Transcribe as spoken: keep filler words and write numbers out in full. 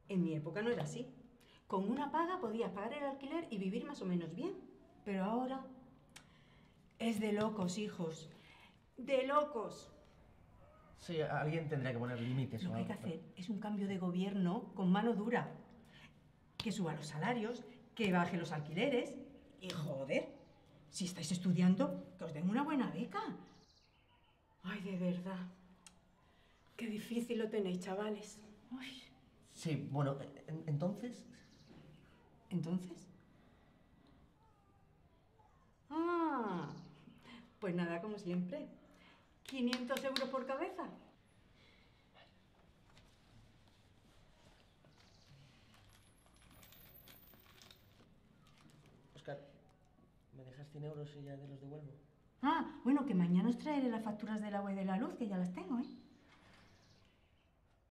En mi época no era así. Con una paga podías pagar el alquiler y vivir más o menos bien. Pero ahora es de locos, hijos. De locos. Sí, alguien tendría que poner límites Lo o que hay que algo. hacer es un cambio de gobierno con mano dura. Que suba los salarios, que baje los alquileres. Y joder, si estáis estudiando, que os den una buena beca. Ay, de verdad. Qué difícil lo tenéis, chavales. Ay. Sí, bueno, en- entonces... ¿Entonces? Ah, pues nada, como siempre. quinientos euros por cabeza. Oscar, ¿me dejas cien euros y ya te los devuelvo? Ah, bueno, que mañana os traeré las facturas del agua y de la luz, que ya las tengo, ¿eh?